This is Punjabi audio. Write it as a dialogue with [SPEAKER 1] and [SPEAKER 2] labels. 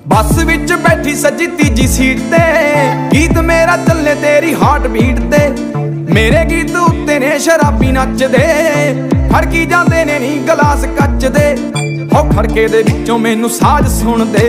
[SPEAKER 1] ਬੱਸ ਵਿੱਚ ਬੈਠੀ ਸੱਜੀ ਤੀਜੀ ਸੀਟ ਤੇ, ਗੀਤ ਮੇਰਾ ਚੱਲੇ ਤੇਰੀ ਹਾਰਟ ਬੀਟ ਤੇ। ਮੇਰੇ ਗੀਤ ਉੱਤੇ ਨੇ ਸ਼ਰਾਬੀ ਨੱਚਦੇ, ਖੜਕੀ ਜਾਂਦੇ ਨੇ ਨੀ ਗਲਾਸ ਕੱਚ ਦੇ। ਹੋ ਖੜਕੇ ਦੇ ਵਿੱਚੋਂ ਮੈਨੂੰ ਸਾਜ਼ ਸੁਣਦੇ।